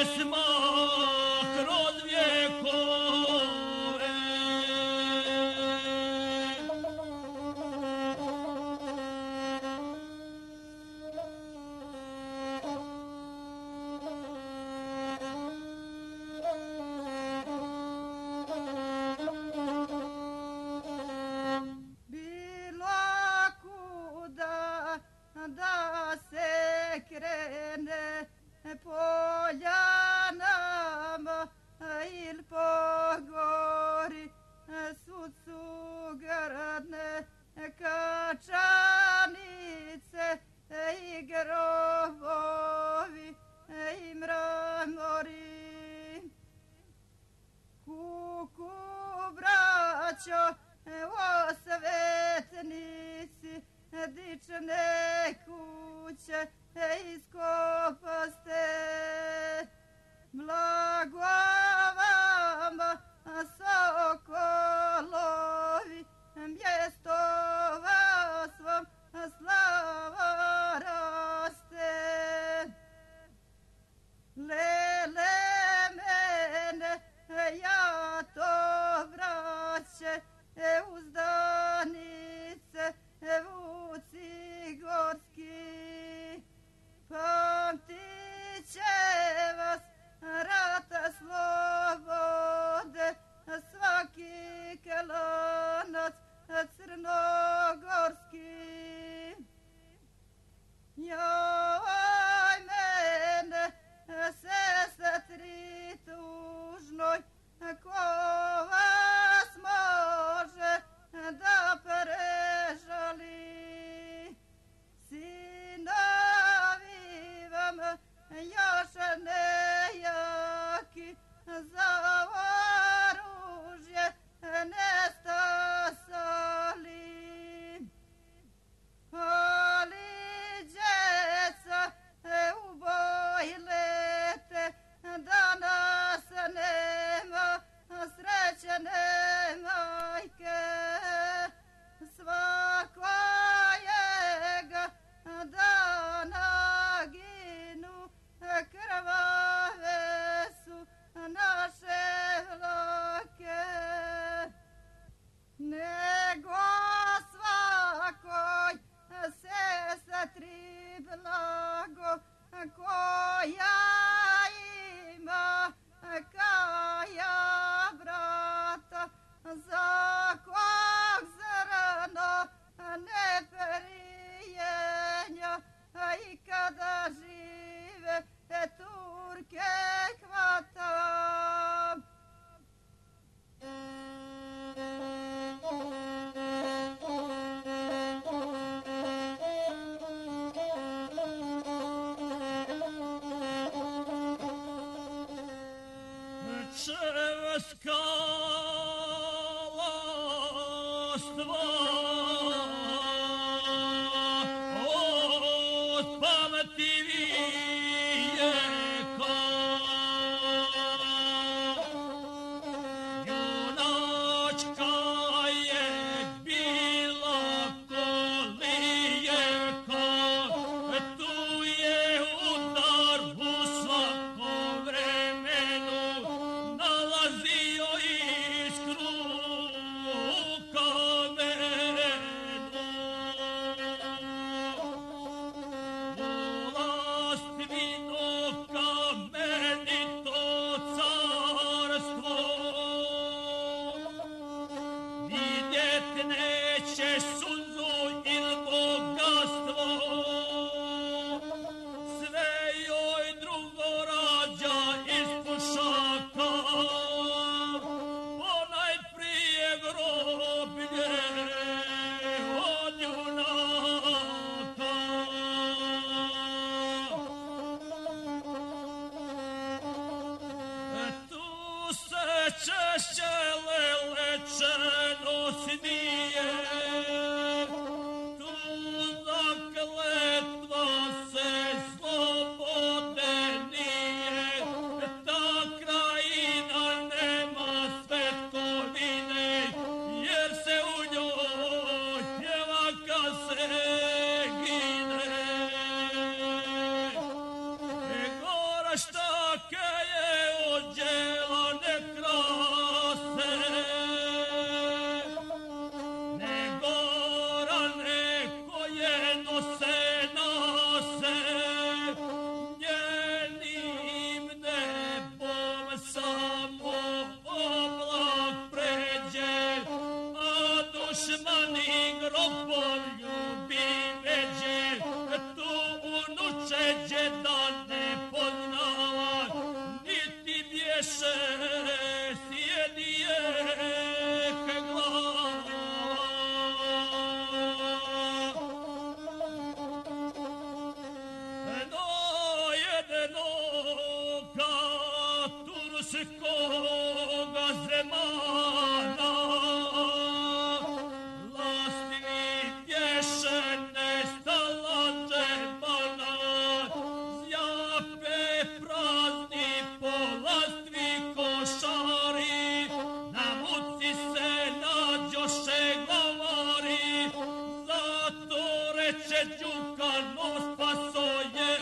pjesma kroz vjekove. Bilo kuda da se krene poljanama ili po gori, sud su gradne kačanice i grobovi i mramori. Kuku braćo osvetnici, dične kuće iskopaste. Blago vama sokolovi, mjesto vas vam slava raste. Lele mene, ja to vraće, uzdanice, vuci gorski. Pamtit će vas rata slobode, svaki kelanac crnogorski. Joj mene, sestri tužnoj, ko vas može da prežali. Sinovi vam još nejaki, za oružje nestasali. Ali djeca u boj lete, danas nema srećene majke. Svakojega dana ginu, krvave su naše vlake. Nego svakoj sestri blago, koja ima kaja brata, za kog zrno ne perijenja, i kada žive Turke hvata. Čevska lastva od pameti vijeka. Junačka je bila kolijeka, tu je udar u svakom vremenu nalazio i neđe da ne poznava, niti bješe sjedije glava. No jednoga turskoga zemana, lasni bješe nestala džebana, zjape prazni polastvi košari, na muci se nađoše glavari, zato reče Đukano spasoje,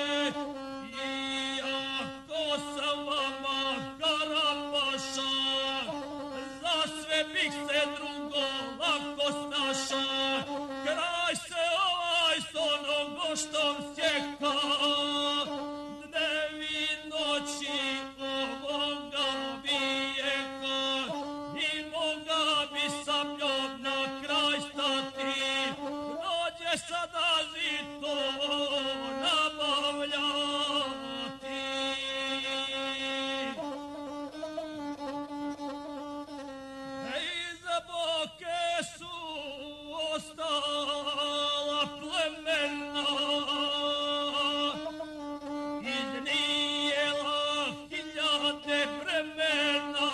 iako sam vama Karabaša, za sve bih se drugo lako snaša, kraj se ovaj s onom goštom sjeka, dnevi noći ovoga vijeka, i moga bi sabljom na kraj stati, dođe sada zito nabavljati. Iza boke su ostala plemena, iznijela hiljade vremena,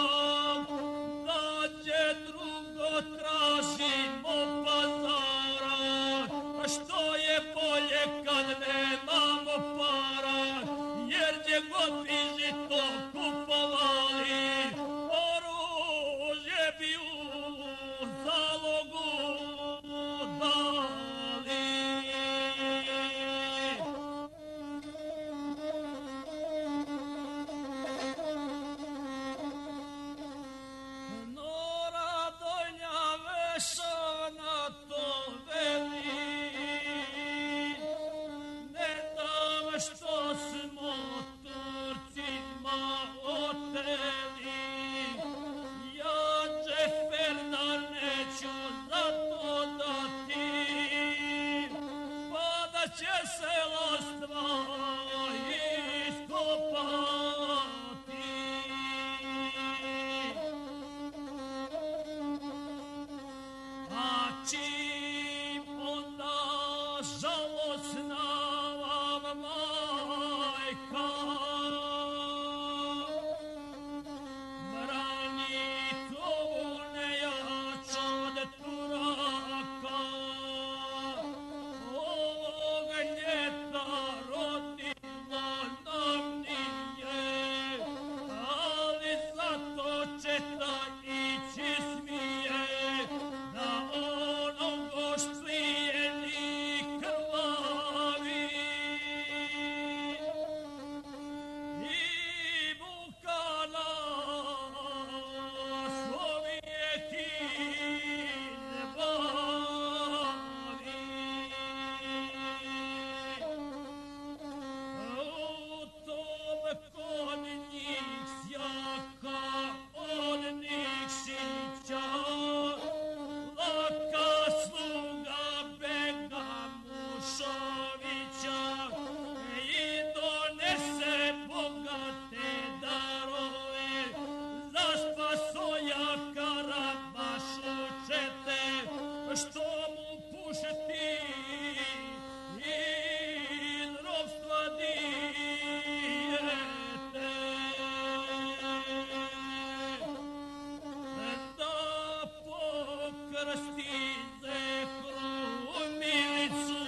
dađe drugo tražimo pazara, što je bolje kad nemamo para, jer gdje god bi žito kupovali, oružje bi u zalogu dali. Nora Donja Vešana to veli, ne dam što smo Turcima oteli, ja Džeferna neću zato dati, pa da će se lastva iskopati. A čim onda žalosna vam majka brani to nejača od Turaka, ovog ljeta rodila nam nije, ali zato će ta ići smije, da onom goštvijeni krvavi. I muka nas ovijeki ne bavi. U tom kod njih sjaka od Nikšića, laka sluga Bega Mušovića, i donese bogate darove za spasoja Karabašu čete, što mu pušti iz ropstva dijete. Da pokrsti Zehru Milicu,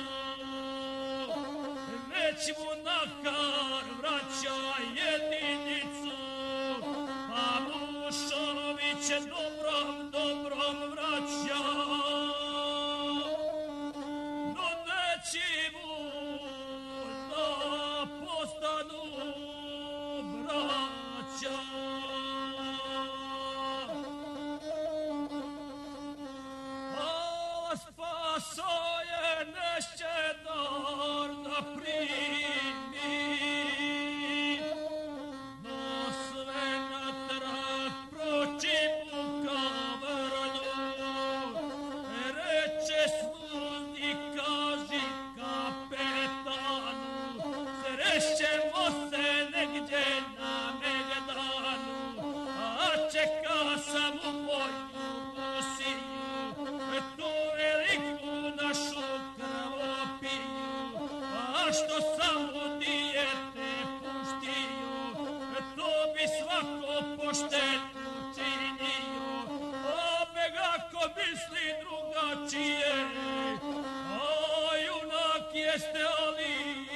već mu na kar vraća jedinicu, pa Mušović dobrom vraća, no neći mu da postanu braća. A spaso je nešće dar da primi, sešćemo se negdje na Megdanu, a čeka sam u moju Rusiju, tu veliku našu krvopiju, a što samo dijete puštiju, to bi svako pošteno činio, opet ako misli drugačije, a junak jeste, ali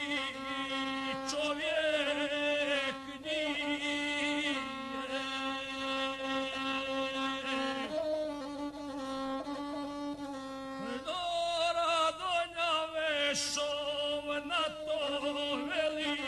čovjek nije. Dora Donja Vešov na to veli,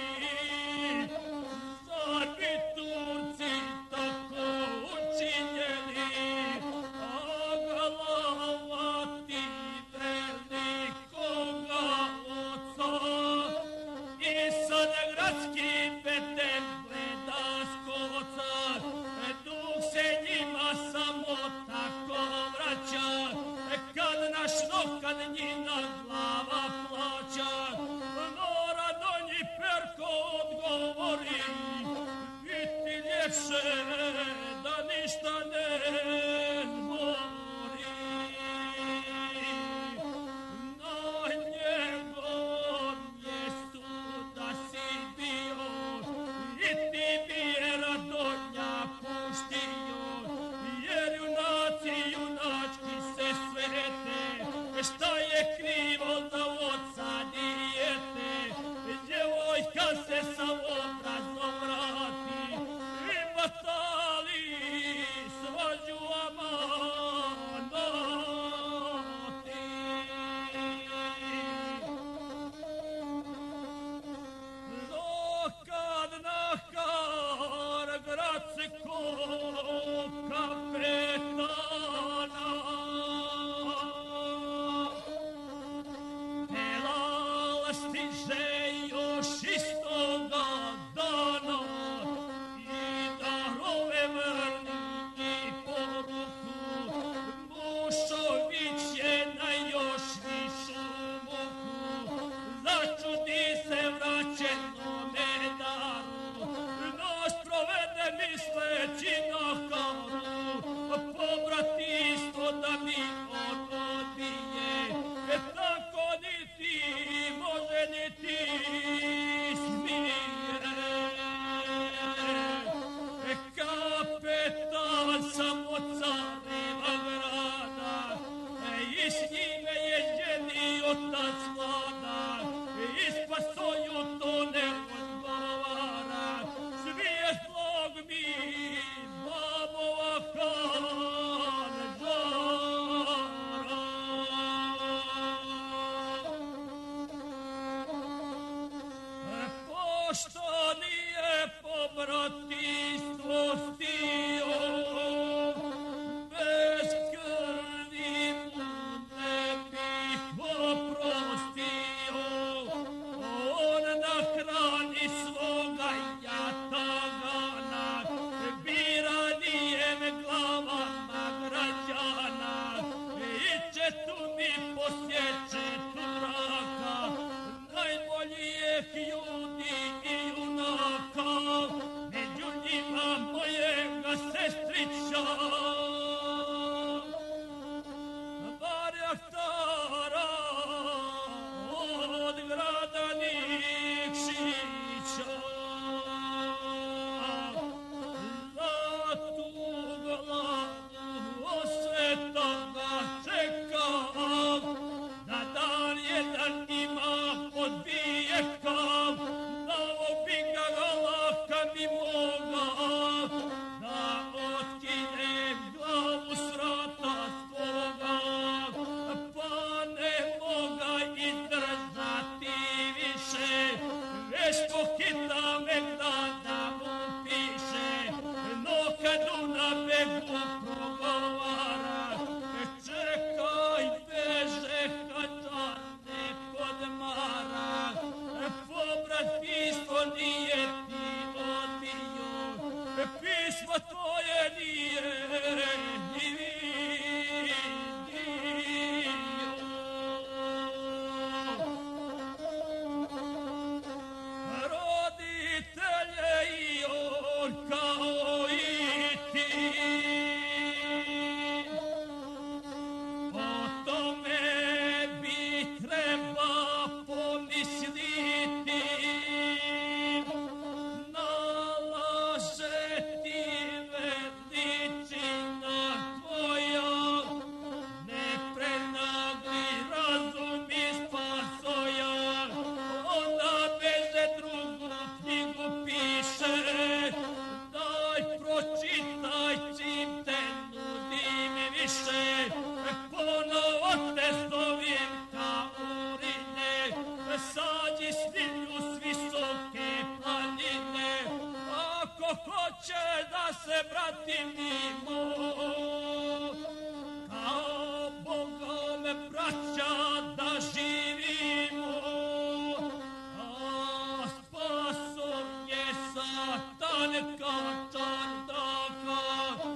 zar bi Turci tako učinjeli, a glava ti velikoga oca i sad gradski petem gleda skoca, dok se njima samo tako vraća, kad naš kad njina glava plaća. Nora Donji Perko odgovori, biti ljepše da ništa ne mori. Na njegovom mjestu da si bio i ti bi Radonja puštio, jer junaci junački se svete, šta je krivo za oca dijete, djevojka se sa obrazom vrati i batali svađu amanati. No kad na Kargradskog kapetana Elal stiže još istoga dana i darove vrni i poruku, Mušović je na još višu muku, začudi se vraćenome daru, no sprovede misleći na karu, pobratistvo da mi odbije, tako niti može niti smije. Kapetan sam od Careva grada i s njime je jedni otac vlada, ispasoju to ne odgovara, svjetlog mi babova kanžara. Pošto nije pobratinstvo stio, bez krvi mu ne bih oprostio, on na hrani svoga jatagana, biranijem glavama građana, i četu mi posjeće Turaka, najboljih ljudi i junaka, među njima mojega sestrića, Barjaktara od grada Nikšića. Za tu glavu osvetoga čekam, da dan jedan ima podbijekam, da obi ga laka mi moga, da otkinem glavu s vrata svoga, pa ne moga izdržati više, već pohita me da mu piše, no kad na begu progovara, čekaj beže kačane kod mara, pobrat pismo nije ti odbio, pismo tvoje nije ni vidio. se vratimo, kao Bogome braća da živimo, a spasom je Satan kačandaka,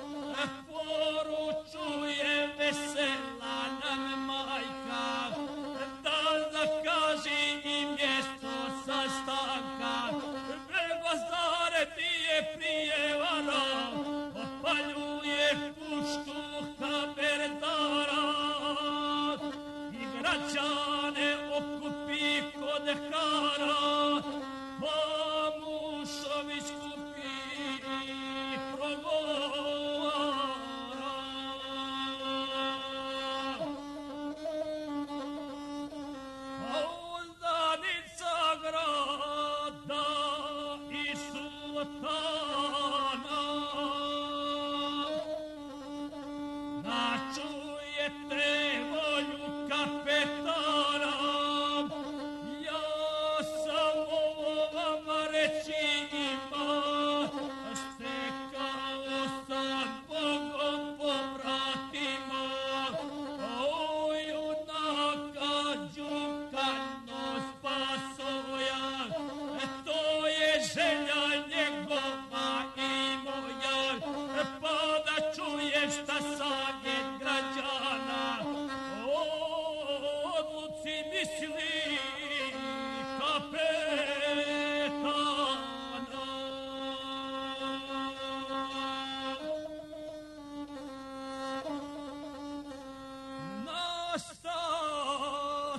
poručuje vesela nam majka, da zakaži i mjesto sastanka. Gvazdare pije prijevara, opaljuje puštu haberdara i građane okupi kod Hara, pa mušovi skupi progovara. A uzdanica grada i sultana načujete volju kapetana. Ja sam ovo vama reći ima, stekao sam Bogom po vratima, a u junaka Đukano spasoja, to je želja njegova i moja, pa da čujem šta savjet građana o odluci misli kapetana. Nastao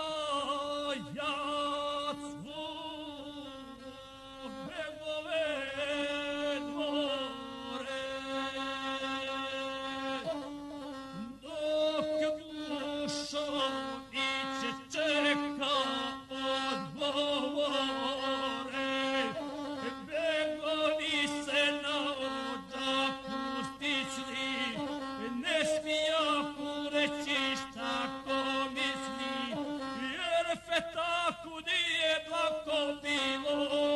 tajac u Begove dvore, dok Mušović čeka odgovore. Begovi se na odžaku stičli, ne smijaku reći šta ko misli, jer fetaku nije lako bilo,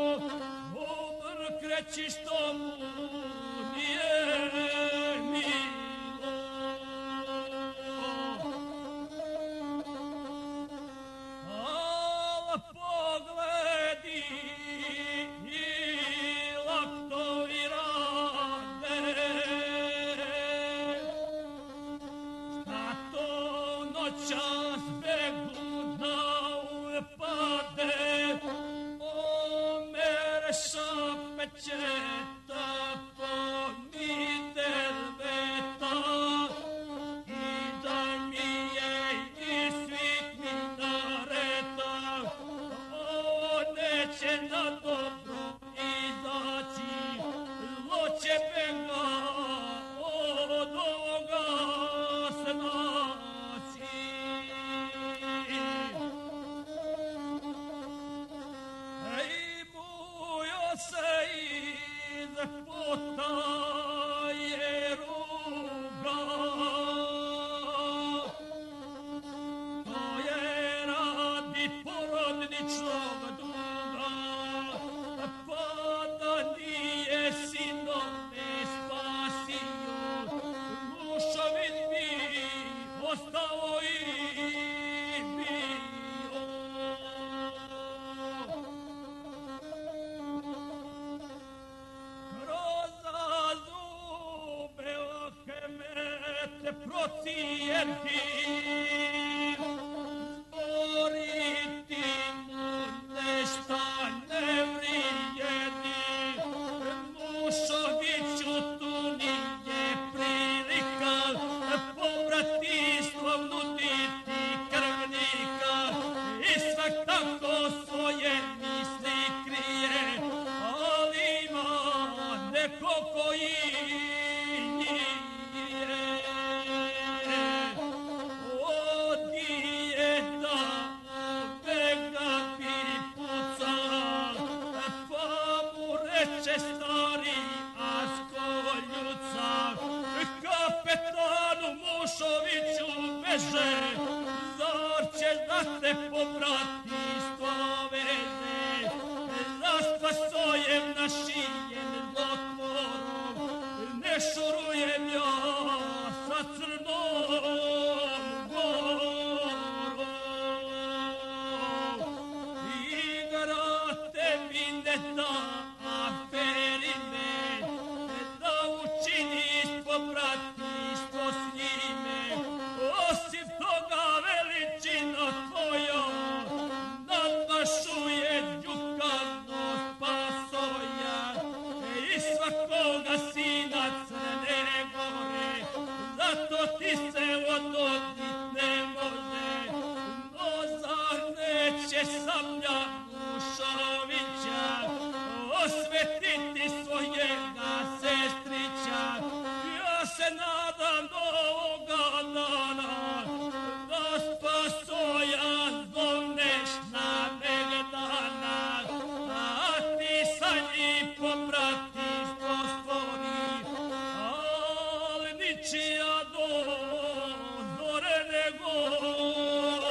kreći što mu nije milo. Al pogledi i laktovi rade, šta to noćas begu da upade, šapečeta pomidel veta i da mi je i svih minareta, ovo neće na dobro izaći, zlo će benga od ovoga snaći. Se iz potaje ruga, to je radi porodničnog duga, pa da nije sinove spasio, Mušović bi ostao i bio. Procijenti, zboriti mu nešta ne vrijedi, Mušoviću tu nije prilika, povratistvom nuditi krvnika i svak tako svoje misli krije, ali ima neko koji Mušoviću beže, zar ćeš da te povratništvo veze, za spasojem našijen zlotvorom, osvetiti svojega sestrića. Ja se nadam do ovoga dana da spasojan zovneš na Megdana, a ti sa njim pobratinstvo stvori, ali ničija dozore ne gori.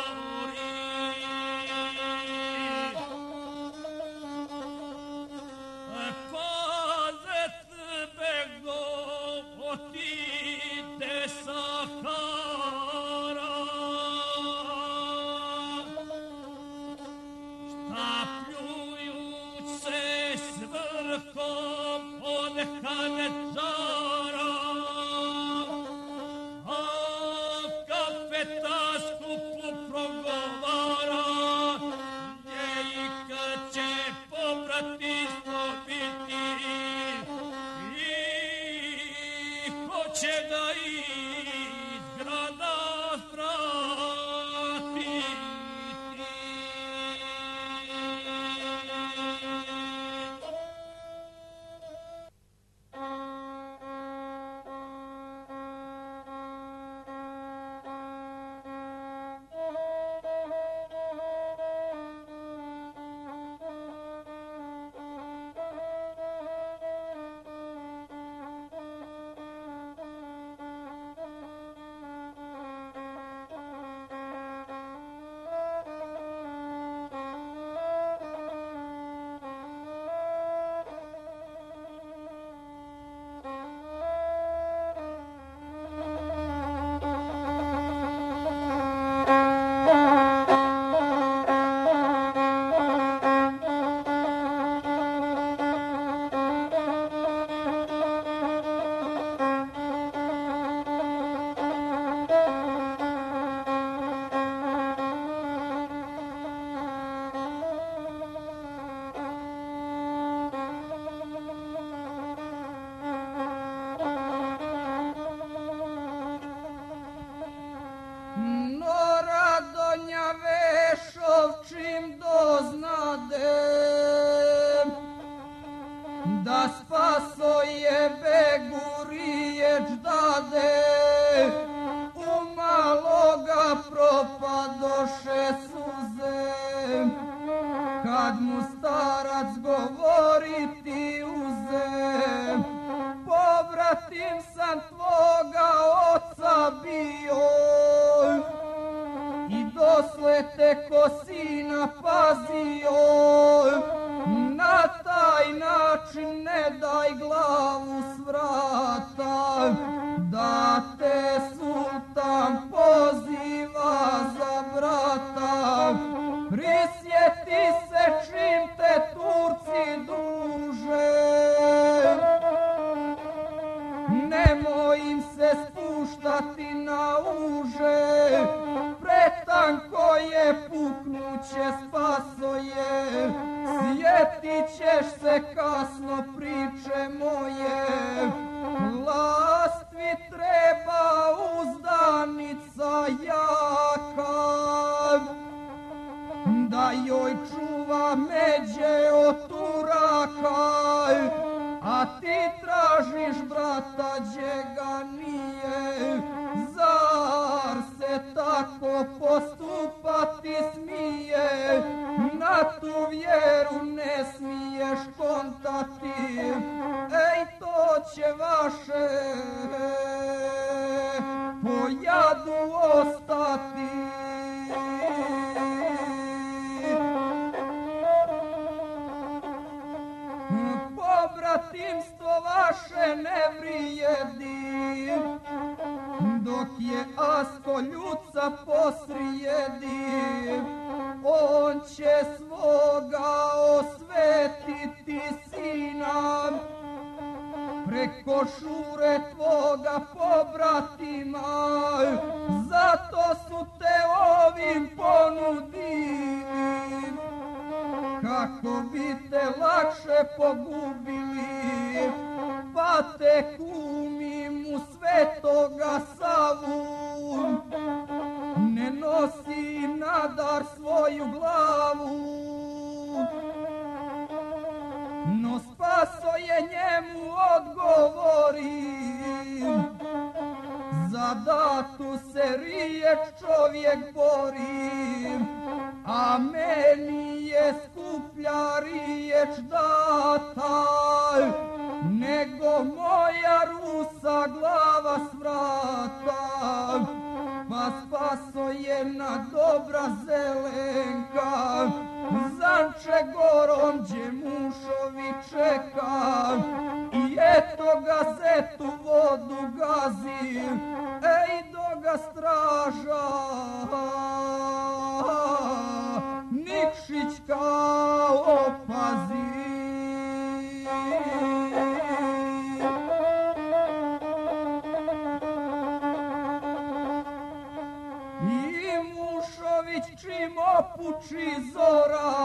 Pazet bego otite Sahara, štapljujuć se s vrhom od Hanečara, a kapetan skupu progovara, gdje i kad će pobratinstvo biti i ko će ga iz grada vratiti. Nora Donja Vešov čim doznade da spasoje begu riječ dade, umalo ga propadoše suze, kad mu starac govoriti uze, pobratim sam tvoga oca bio i dosle te ko sina pazio, na taj način ne daj glavu s vrata, da te sultan poziva za brata. Prisjeti se čim te Turci duže, nemoj im se spuštati na uže, pretanko je puknuće spasoje, sjetit ćeš se kasno priče moje, lastvi treba uzdanica jaka, da joj čuva međe od Turaka, a ti tražiš brata gdje ga nije. Zar se tako postupati smije, na tu vjeru ne smiješ kontati, ej to će vaše po jadu ostati. Pobratimstvo vaše ne vrijedi, dok je Asko ljuca posrijedi, on će svoga osvetiti sina, preko Šure tvoga pobratima, zato su te ovim ponudili, kako bi te lakše pogubili, pa te kumi mu svetoga Savu, ne nosi nadar svoju glavu, no spas je njemu odgovorim, za datu se riječ čovjek bori, a meni je skuplja riječ data, nego moja rusa glava s vrata. Pa spaso je na dobra zelenka, zanče gorom gdje mušovi čeka, i eto ga zetu vodu gazi, ej do ga straža Nikšićka opazi. Čim opuči zora,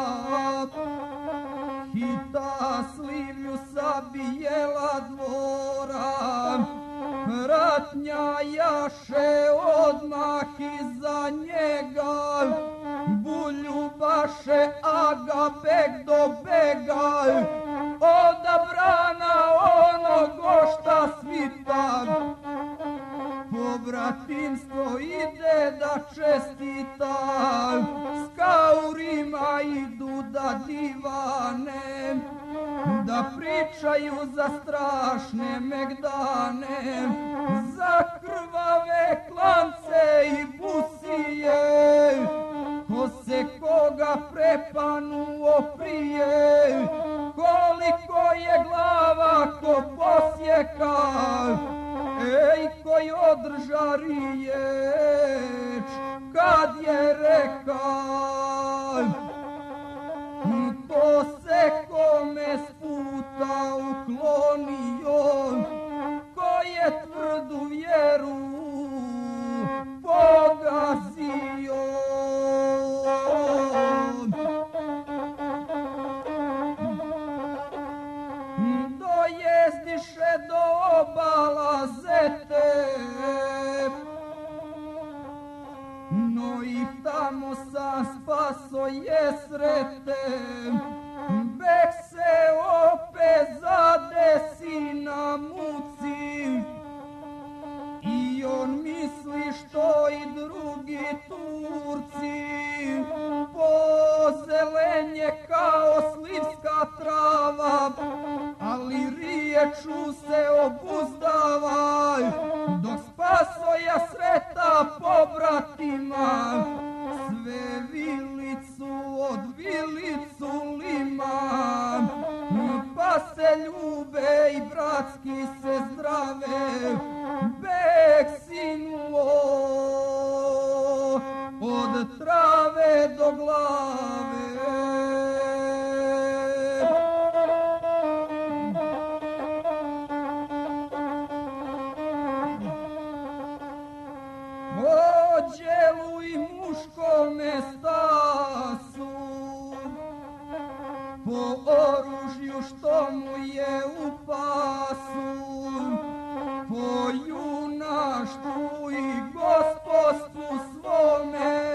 hita slivlju sabijela dvora, ratnja jaše odmah iza njega, buljubaše aga beg do bega, odabrana onog gošta svita, pobratinstvo ide da čestita, s kaurima idu da divane, da pričaju za strašne megdane, za krvave klance i busije, ko se koga prepanuo prije, koliko je glava ko posjeka, ej, koji održa riječ, kad je reka, ko se kome s puta uklonio, ko je tvrdu vjeru pogazio. Dojezdiše do obala Zete, no i tamo sam spaso je srete, bek se opet zadesi na muci, i on misli što i drugi Turci, pozelenje kao slivska trava, ali riječu se obuzdava, dok spasoja sreta pobratima, sve vilicu od vilicu lima, pa se ljube i bratski se zdrave, bek sinuo od trave do glave. O djelu i muškome stasu, po oružju što mu je u pasu, po junaštvu i gospodstvu svome,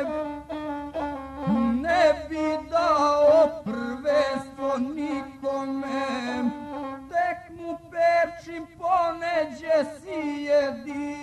ne bi dao prvenstvo nikome, tek mu perčim poneđe sjedi,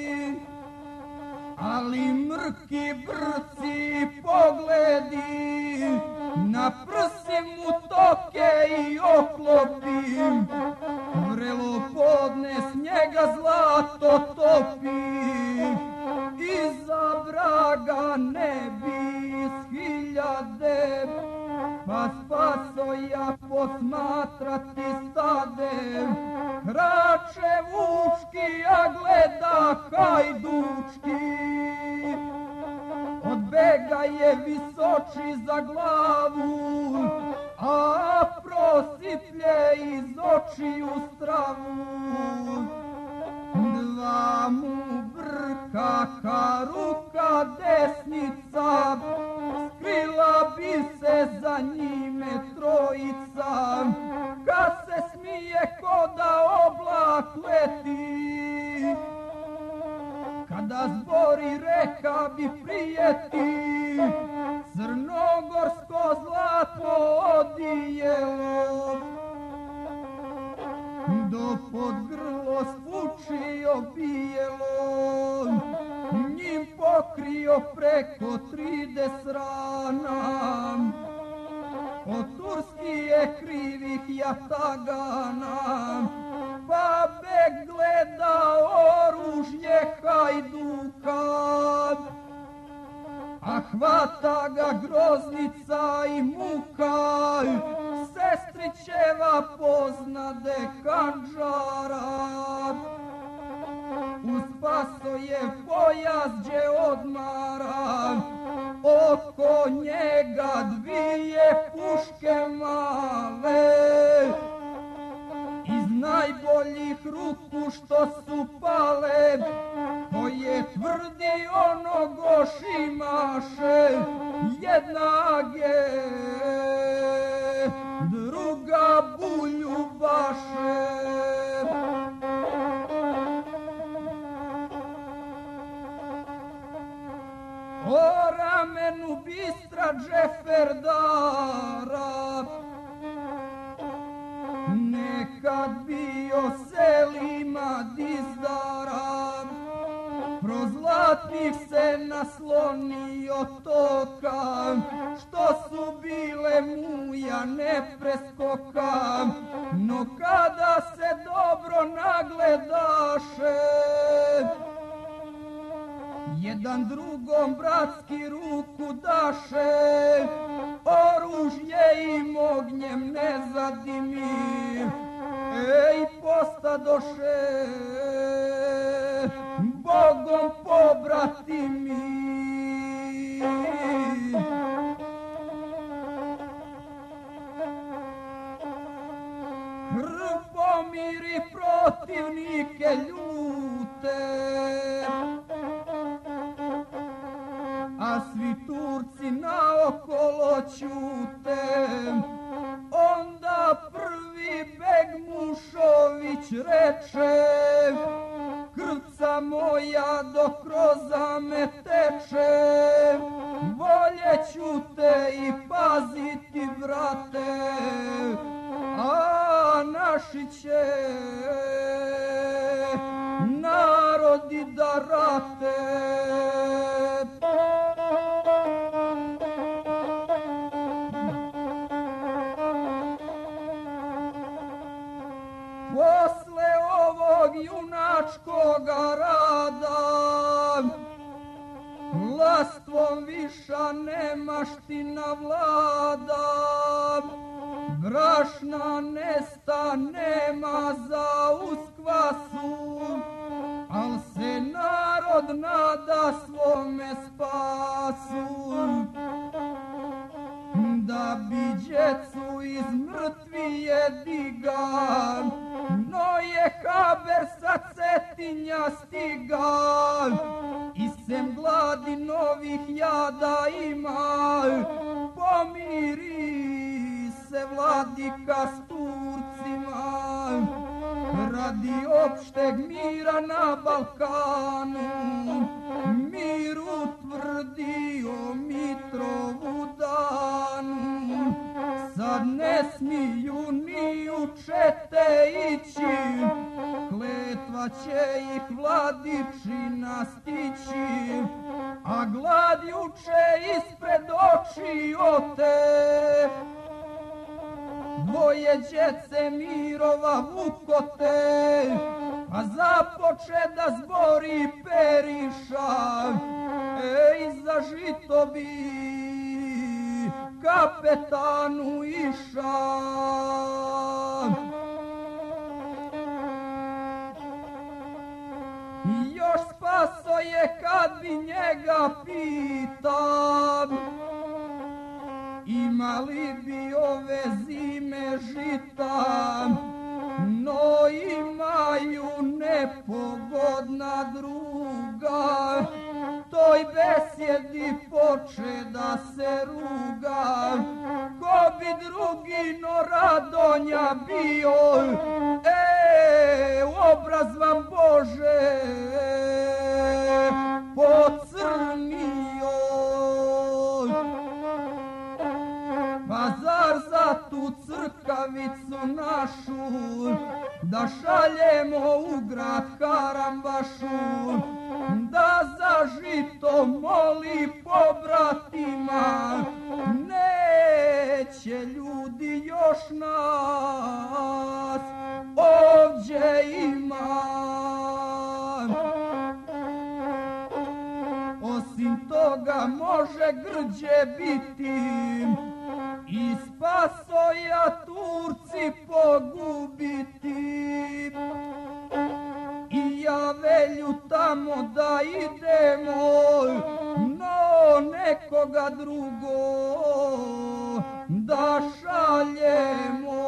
ali mrki brci pogledi, na prsi mu toke i oklopi, vrelo podne snijega zlato topi, iza vraga ne bi s hiljade, pa spasoja posmatrati stade, hrače vučki, a gleda hajdučki, od bega je visoči za glavu, a prosiplje iz očiju stravu. Dva mu brka ka ruka desnica, skrila bi se za njime trojica, kad se smije ko da oblak leti, kada zbori reka bi prijeti, crnogorsko zlato odijelo. pod grlo spučio bijelo, njim pokrio preko 30 rana. Od Turskije krivih jatagana, pa beg gleda oružje hajduka. A hvata ga groznica i muka, sestrićeva poznade handžara. Uz Pasojev pojazđe odmara, oko njega 2 puške male. Iz najboljih ruku što su pale, koje tvrdi ono gošimaše, jedna ge, druga buljubaše. O ramenu bistra Džeferdara, nekad bio Selima Dizdara, kroz zlatnih se naslonio toka, što su bile muja ne preskoka, no kada se dobro nagledaše, jedan drugom bratski ruku daše, oružje im ognjem ne zadimi, ej postadoše Bogom pobratimi. Krv pomiri protivnike ljute, a svi Turci naokolo ćute. Onda prvi Begmušović reče, krvca moja do kroza me teče, voljeću te i paziti vrate, a naši će narodi da rate. Posle ovog junačkoga rada, vlastvom viša nemaština vlada, brašna nesta nema za uskvasu, al se narod nada svome spasu. Da bi djecu iz mrtvije diga, no je haber sa Cetinja stiga, i sem gladi novih jada ima, pomiri se vladika s Turcima, radi opšteg mira na Balkanu, mir utvrdio Mitrovu danu. Sad ne smiju ni u čete ići, kletva će ih vladičina stići, a glad juče ispred očiote. Dvoje djece Mirova vukote, a započe da zbori Periša, ej za žito bi kapetanu iša. Još Spasoje kad bi njega pitam, imali bi ove zime žita, no imaju nepogodna druga. Toj besjedi poče da se ruga, ko bi drugi no Radonja bio, obraz vam Bože pocrnio. Pa zar za tu crka Zvegavicu našu, da šaljemo u grad Karambašu, da za žito moli pobratima, neće ljudi još nas ovdje ima. Osim toga može grđe biti i spasoja Turci pogubiti. I ja velju tamo da idemo, no nekoga drugo da šaljemo.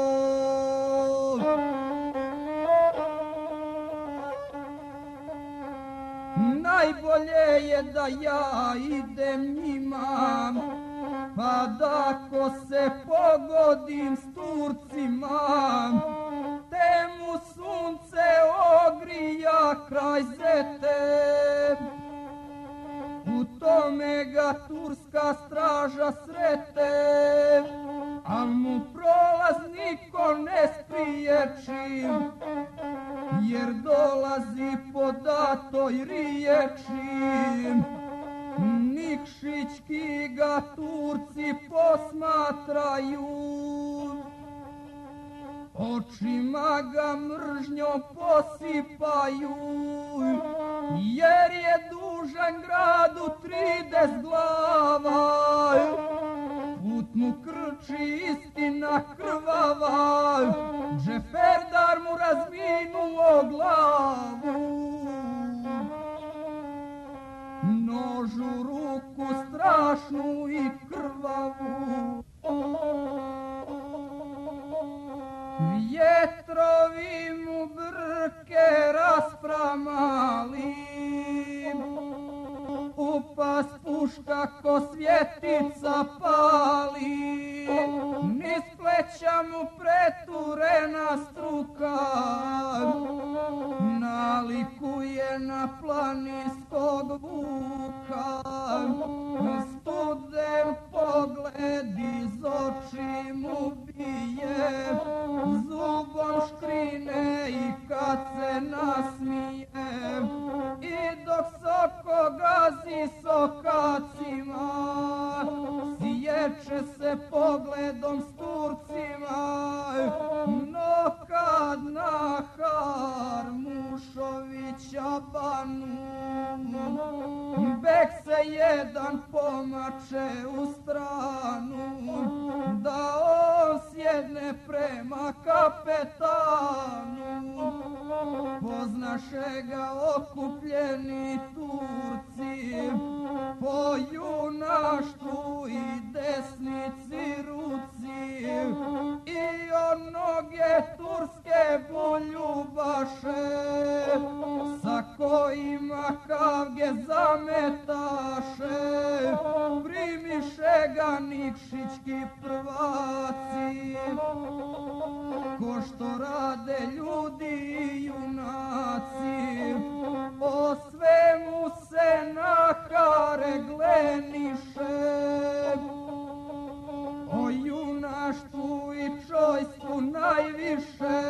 Najbolje je da ja idem njima, pa da ako se pogodim s Turcima, te mu sunce ogrija kraj zete. U tome ga turska straža srete, al mu prolaz niko ne spriječi, jer dolazi po datoj riječi. Nikšićki ga Turci posmatraju, očima ga mržnjom posipaju, jer je dužan gradu 30 glava. Put mu krči istina krvava, Džeferdar mu razminuo glavu. Nož u ruku strašnu i krvavu, vjetrovi mu brke raspramali, upas puška ko svjetica pali, niz pleća mu preturena struka, nalikuje na planinskog vuka. Studen pogled iz oči mu bije, zubom škrine i kad se nasmije, i dok soko gazi sokacima, sjeće se pogledom s Turcima. No kad na Harmušovića banu, bek se jedan pomače u stranu, da on sjedne prema kapetanu. Poznaše ga okupljeni Turci, po junaštvu i desnici ruci, i onoge turske buljubaše, sa kojima kavge zametaše, primiše ga nikšićki prvaci, ko što rade ljudi i junaci. O svemu se na Hare gleniše, o junaštvu i čojstvu najviše,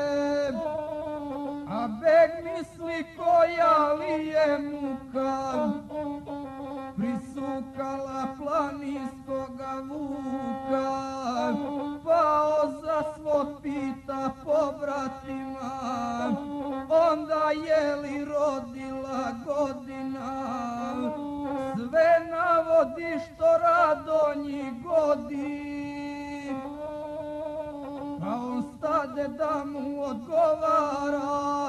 a beg misli koja li je muka prisukala planinskoga vuka. Pao za svog pita pobratima, onda je li rodila godina, sve navodi što rado njih godi. A on stade da mu odgovara,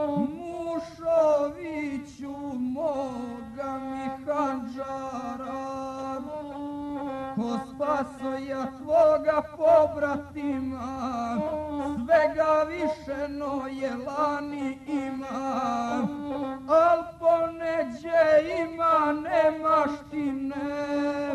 Mušoviću moga mi handžara, ko spasoja tvoga pobratima, svega više no je lani ima, al poneđe ima nemaštine,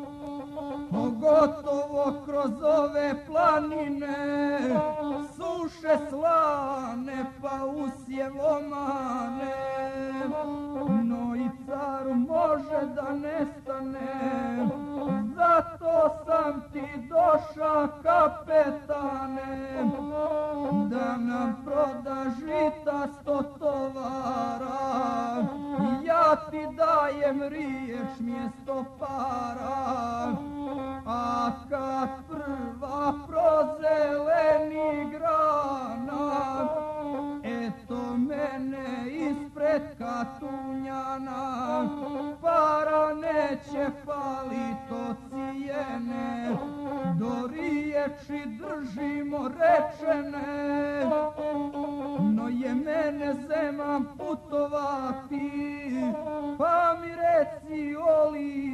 pogotovo kroz ove planine, suše slane pa usjevo mane. No i car može da nestane, zato sam ti došao kapetan. tražimo rečene, no je mene Zeman putovati, pa mi reci oli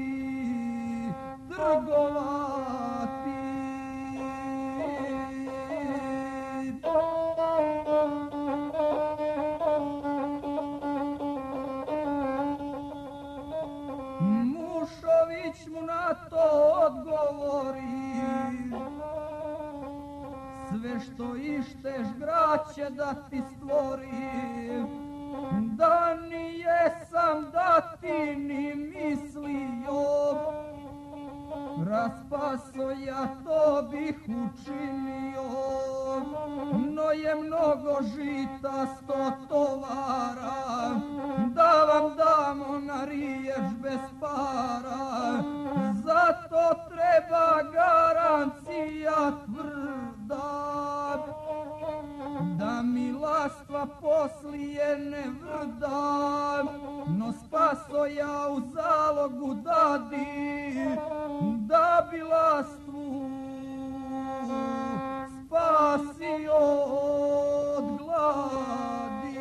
trgovati. Mušović mu na to odgovori, sve što išteš grad će da ti stvori, da ni jesam da ti ni mislio, raspaso ja to bih učinio, no je mnogo žita 100 tovara, da vam damo na riješ bez para, zato treba garancija tvrda, da mi lastva poslije ne vrda, no spaso ja u zalogu dadi, da bi lastvu spasio od gladi.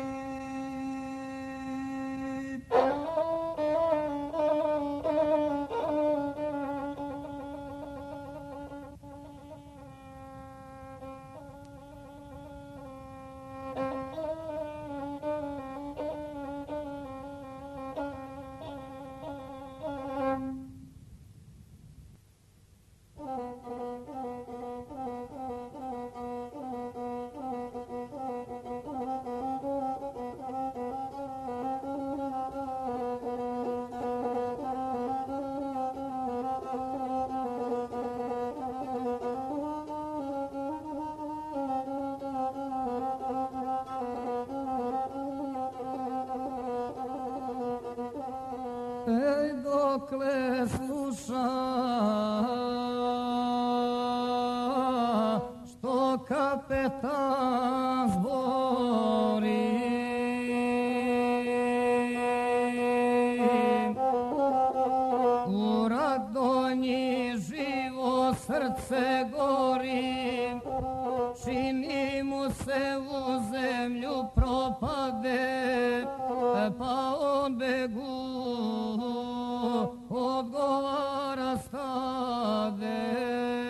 Ej, dokle sluša što kapetan zbori, u Radonji živo srce gori, čini mu se u zemlju propade, pa on begu odgovara stade.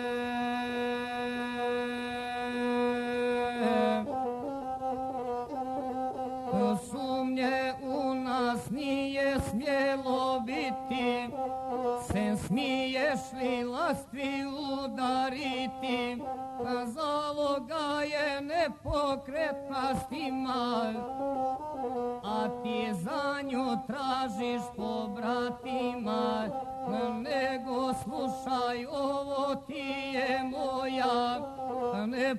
Sumnje u nas nije smjelo biti, sem smiješ li lastvi udariti, zaloga je nepokretna stima, a ti za nju tražiš po bratima, nego slušaj, ovo ti je moja, ne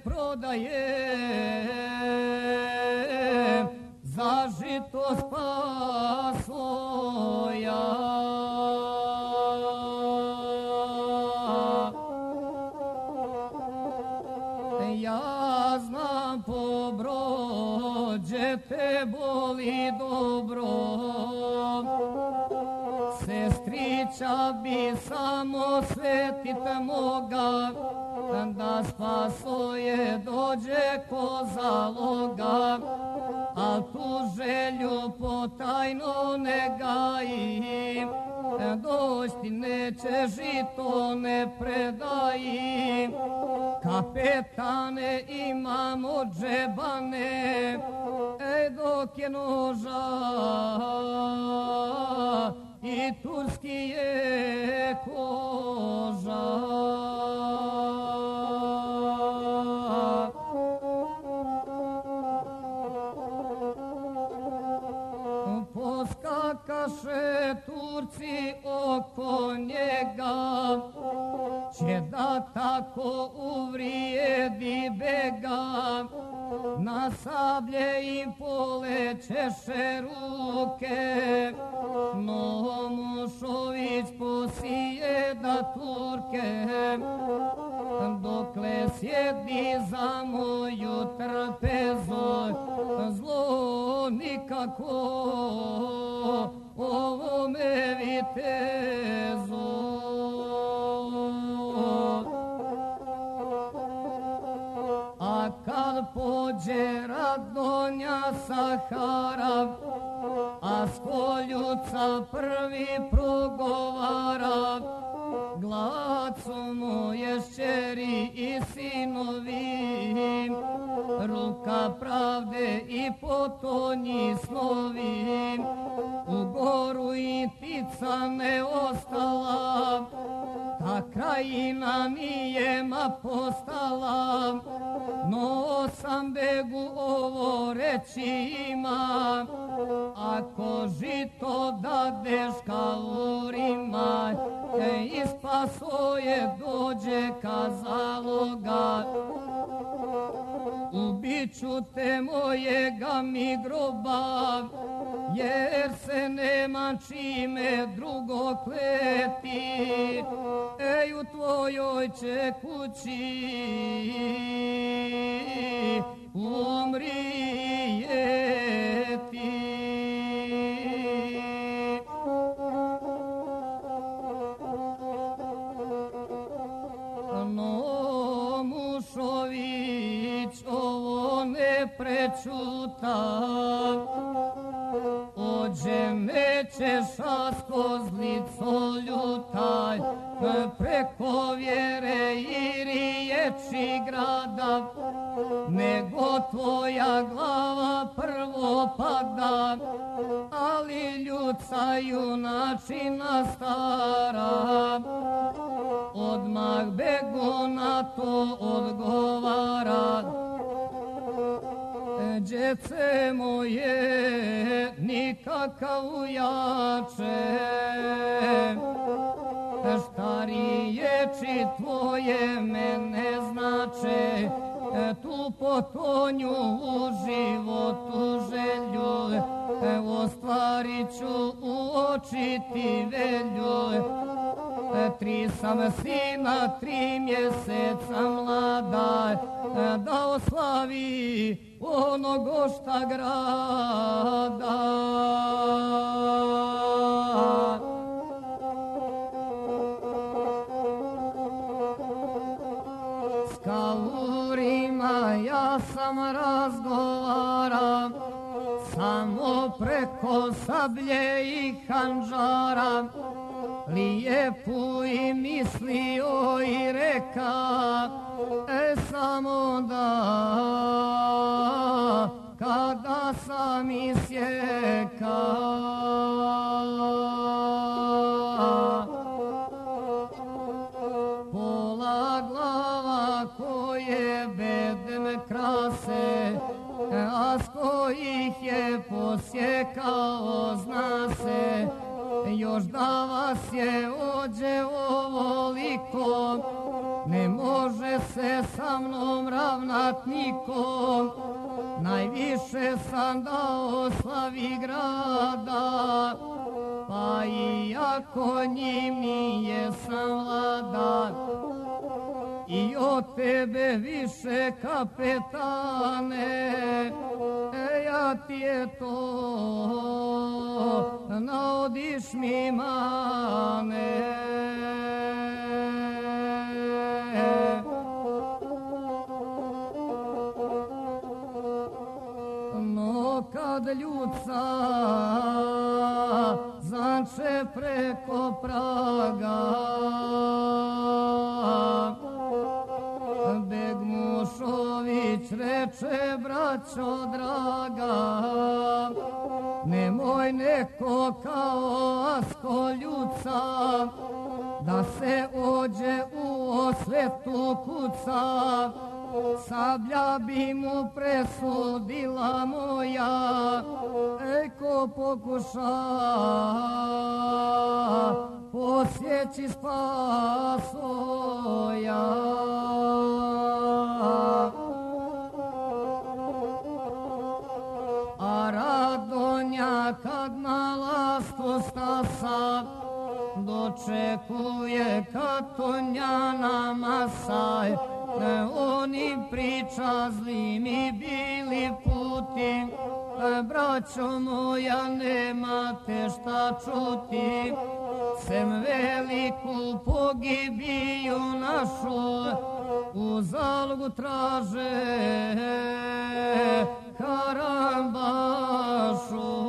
prodajem za žito spasoja. Ja znam po brođe te boli dobro, sestrića bi samo svetit moga, da spasoje dođe ko zaloga, a tu želju potajno ne gajim, doć ti neće žito ne predaji. Kapetane imamo džebane, ej dok je noža i turski je koža. Poskakaše Turci oko njega, će da tako uvrijedi bega, na sablje im polećeše ruke, no Mušović posijeda Turke, dokle sjedi za moju trpezu, zlo nikako ovome vitezu. kad pođe Radonja Sahara, a Skoljuca prvi progovara, glad su moje šćeri i sinovi, ruka pravde i potonji snovi, u goru i tica ne ostala, ta krajina nije ma postala, no sam begu ovo reći ima, ako žito dadeš kalurima, ispasoje dođe ka zaloga. Ubiću te mojega mi groba, jer se nema čime drugo kleti, ej u tvojoj će kući umrijeti. No Mušović ovo ne prečuta, ođe nećeš asko zlico ljutaj, preko vjere i riječi grada, nego tvoja glava prvo pada, ali ljuca junačina stara, odmah begu na to odgovara. Djece moje, nikakav jače, šta riječi tvoje mene znače, tu potonju u životu želju, ostvarit ću u oči ti velju. 3 sam sina, 3 mjeseca mlada, da oslavi onog ošta grada. S kalurima ja sam razgovara, samo preko sablje i handžara, lijepu i mislio i reka, samo da kada sam isjeka. Pola glava koje bedem krase, a s kojih je posjekao zna se, još da vas je ođe ovoliko, ne može se sa mnom ravnat nikom. Najviše sam dao slavi grada, pa i ako njim nije sam vlada. I od tebe više kapetane, ja ti je to naudiš mi mane. No kad ljuca zanče preko praga, Beg Mušović reče, braćo draga, nemoj neko kao Asko ljuca, da se ođe u osvetu kuca, sablja bi mu presudila moja, ko pokuša posjeći spasoja. A Radonja kad na lastu stasa, dočekuje Katonjana masaj, oni priča zli mi bili puti, braćo moja nemate šta čuti, sem veliku pogibiju našu, u zalogu traže Karambašu.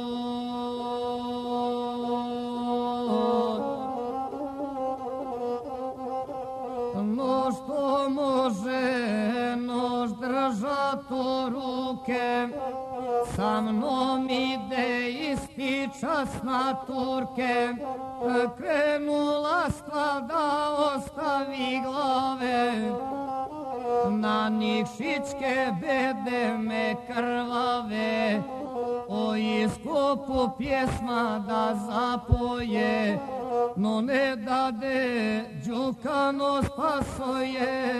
No što može nož držat u ruke, sa mnom ide isti čas na Turke. Krenula stvar da ostavi glave, na njih šičke bede me krvave. O iskopu pjesma da zapoje, no ne dade Đukano spasoje.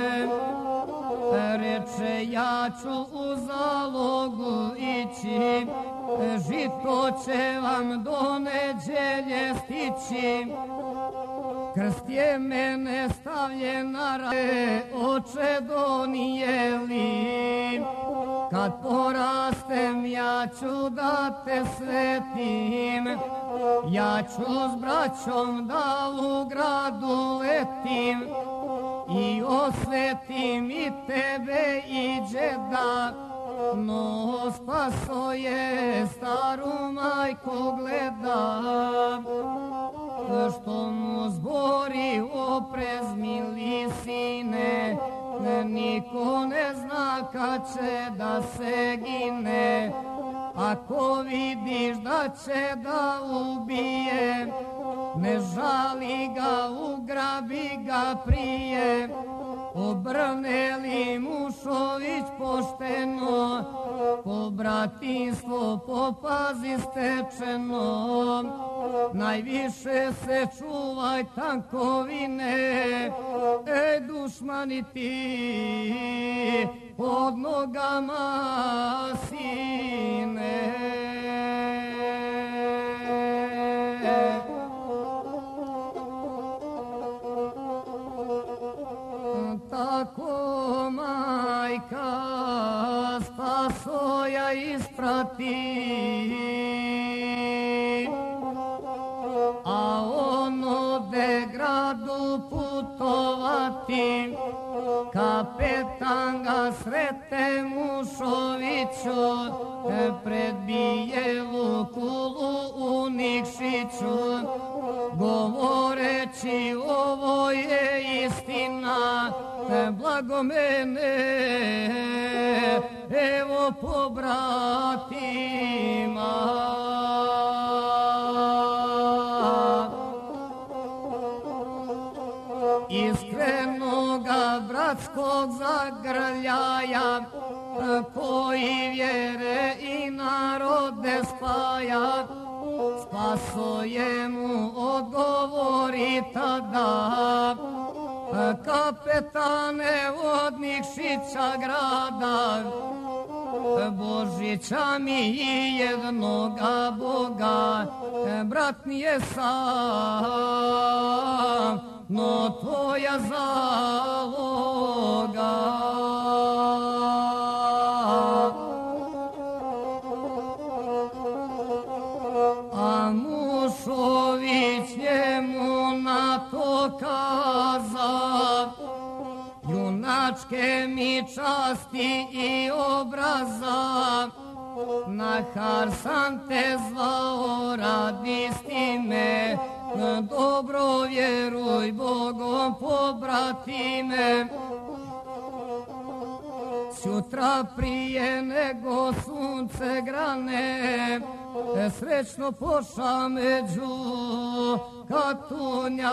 Reče ja ću u zalogu ići, žito će vam do neđelje stići. Krst je mene stavljen na rane, oče donijeli. Kad porastem ja ću da te svetim, ja ću s braćom da u gradu letim i osvetim i tebe i džeda. No spasoje staru majku gleda, što mu zbori oprez mili sine, niko ne zna kad će da se gine. Ako vidiš da će da ubije, ne žali ga, ugrabi ga prije. Obrne li Mušović pošteno, po bratinstvo popazi stečeno. Najviše se čuvaj tankovine, ej dušmani ti pod nogama sine. Tako majka Spasoja isprati, a on ode gradu putovati. Kapetan ga srete Mušoviću, pred Bijelu Kulu u Nikšiću, govoreći ovo je istina. Blago mene, evo pobratima. Iskrenoga bratskog zagrljaja, koji vjere i narode spaja. Spasoje mu odgovori tada, kapetane vodnih Šića grada, Božića mi i jednoga Boga, brat nije sam, no tvoja zaloga. A Mušović njemu na to kaza, junačke mi časti i obraza. Na Harsan te zvao, radi s time, dobro vjeruj Bogom pobratime. Sutra prije nego sunce grane, srećno poša među Katunjane.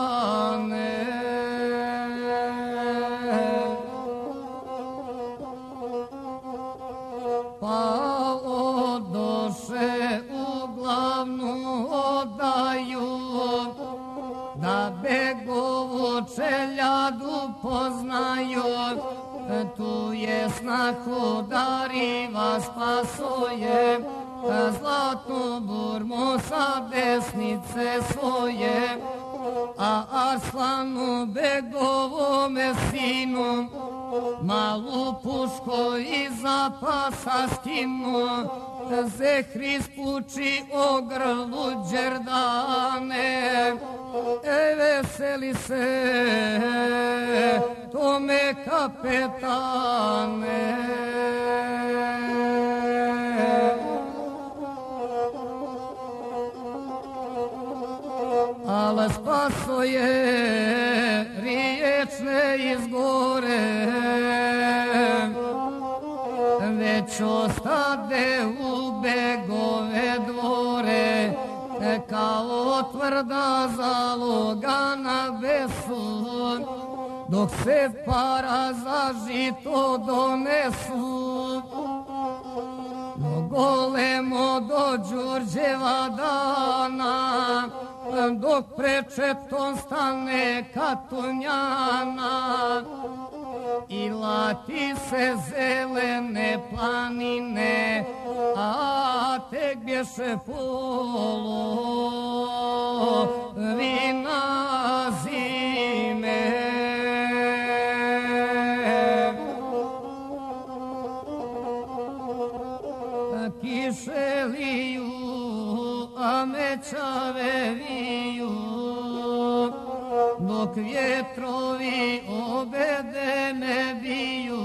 Pa odoše u glavnu odaju, da begovu čeljadu poznaju. Tu je snahu Dariva Spasoje, zlatnu burmu sa desnice svoje. A Arslanu begovome sinu, malu pušku iza pasa skinu. Zehri spuči o grlu Đerdane, veseli se tome kapetane. Al spaso je riječne izgore, već ostade u begove dvore, kao tvrda zaloga na besu, dok se para za žito donesu. No golemo do Đurđeva dana, dok prečetom stane Katunjana, i lati se zelene planine, a tek bješe polovina zime. Kiše liju, a mećave viju, dok vjetrovi obede me biju.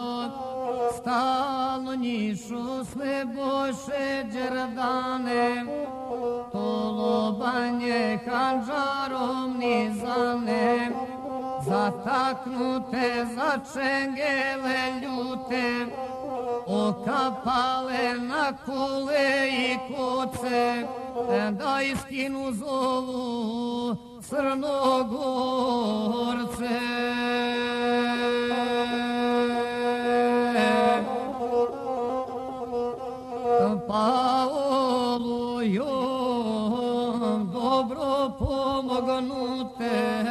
Stalno njišu s nebojše đerdane, to lobanje hanđarom nizane, zataknute za čengele ljute, okapale na kule i koce, da iskinu zovu Crnogorce. Pa olujom dobro pomognute,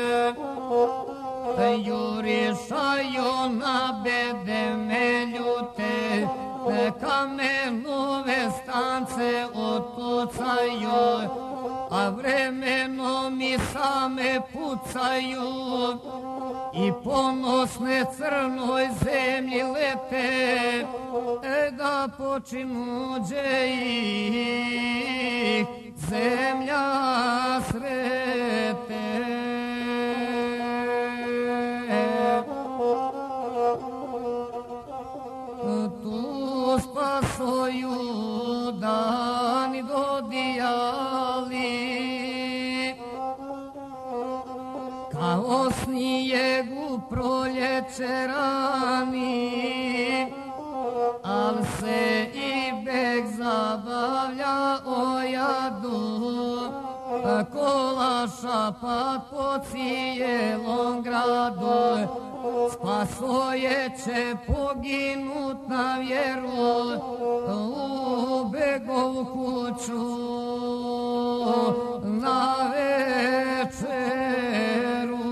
jurišaju na bede me ljute, kamenove stance otucaju, a vremenom i same pucaju, i ponosne crnoj zemlji lete, da počinuđe ih zemlja srete. Tu spasoju dani dodijali, kao snijeg u proljeće rani, al se i beg zabavlja o jadu, kola šapat po cijelom gradu. Spasoje će poginut na vjeru u begovu kuću na večeru.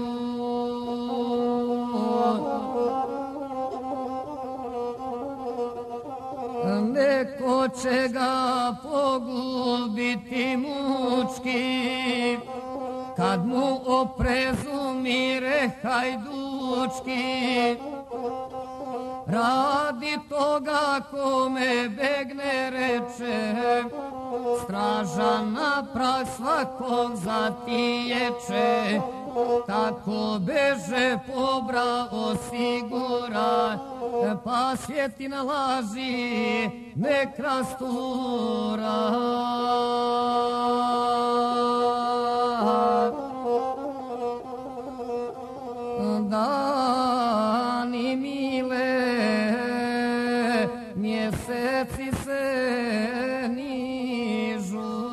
Neko će ga pogubiti mučki, kad mu oprezumire hajdučki. Radi toga kome begne reče, straža na prah svakog zatiječe. Tako beže pobra osigura, pa svjetina laži nek rastura. Dani mile, mjeseci se nižu,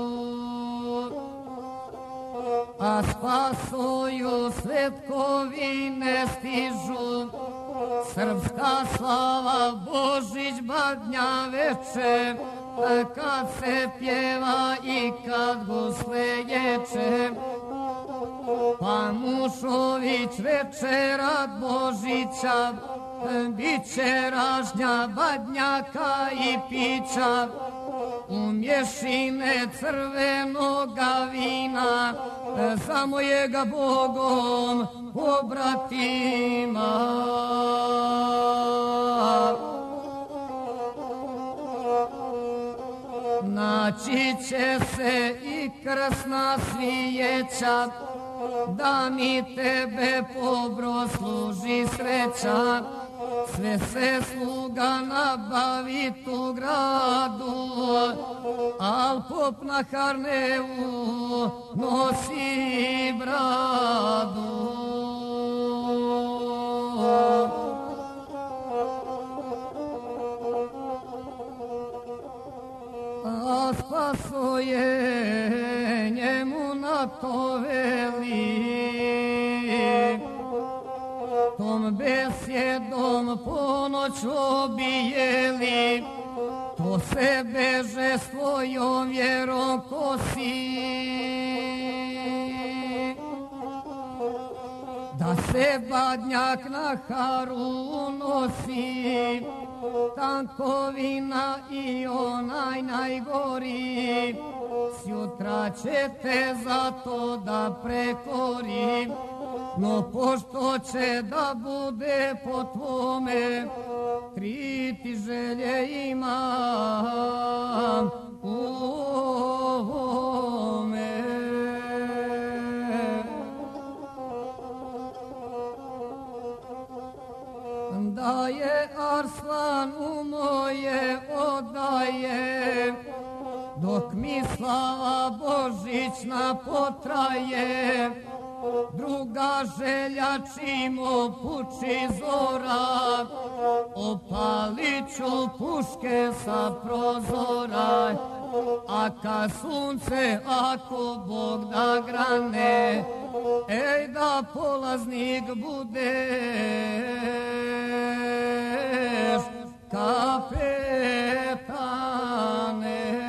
a spasoju svetkovi ne stižu. Srpska slava, Božić, Badnja veče, kad se pjeva i kad gusle ječe. Pa Mušović večerat Božića, bit će ražnja badnjaka i pića. U mješine crvenoga vina, za mojega Bogom pobratima. Naći će se i krsna svijeća, da mi tebe pobro služi sreća, sve se sluga nabavi tu gradu, al pop na Harnevu nosi bradu. A spaso je njemu na to veli, tom besjedom ponoć obijeli, to se beže svojom vjerom kosi. Da se badnjak na haru nosi, tankovina i onaj najgori, sjutra ćete za to da prekori, no pošto će da bude po tvome, 3 ti želje imam u ovome. Da je Arslan u moje odaje, dok mi slava božićna potraje, druga želja čim opuči zora, opalit ću puške sa prozora, a kad sunce ako Bog da grane, ej da polaznik budeš kapetane.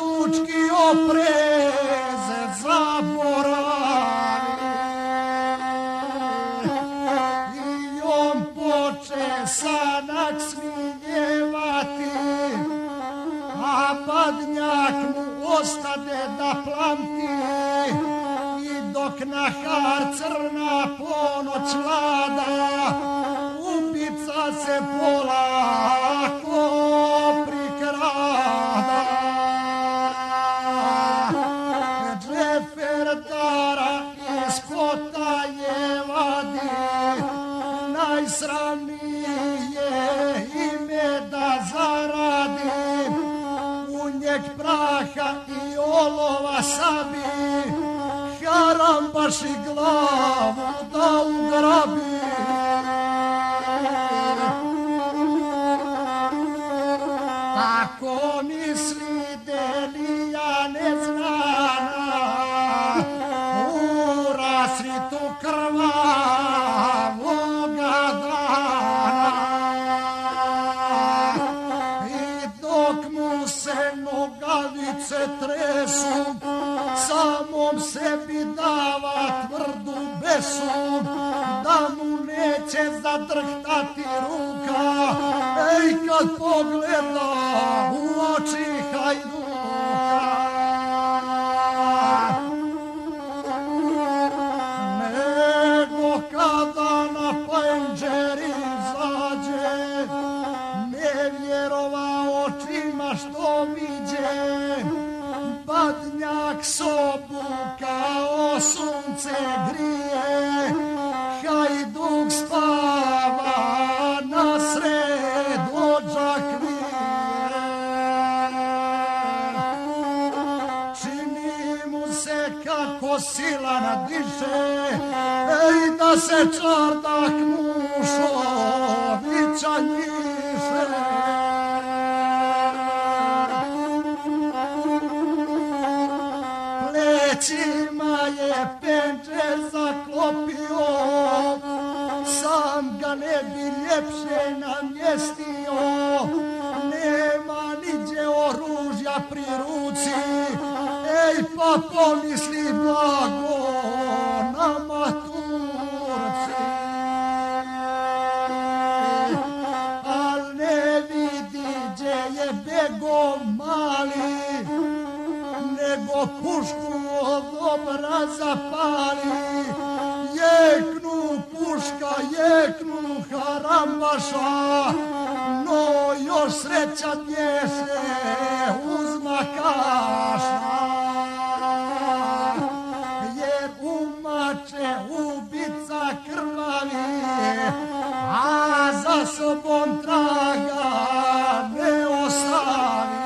Hajdučki opreze zaboravi. badnjak smijevati, a badnjak mu ostade da plamti. I dok na har crna ponoć vlada, ubica se polako prikrada. Džeferdara iz kota je vadi, najsramnije ime da zaradi. U njeg praha i olova sabi, Harambaši glavu da ugrabi. Tako misli Delija neznana, u rasvitu krvavoga dana. I dok mu se nogavice tresu, samom sebi dava tvrdu besu, da mu neće zadrhtati ruka, ej kad pogleda u oči hajduka. Nego kada na penđeri izađe, ne vjerova očima što viđe. Badnjak sobu kao sunce grije, hajduk spava nasred odžakvije. Čini mu se kako sila nadiše, ej da se čardak Mušovića njiše. Plećima je penče zaklopio, sam ga ne bi ljepše namjestio. Nema niđe oružja pri ruci, ej pa pomisli blago nama Turci. Al ne vidi gdje je begov mali, nego pušku od obraza pali. Jeknu puška, jeknu Harambaša, no još sreća dješe uzmakaša. Jer umače ubica krvavi, a za sobom traga ne ostavi.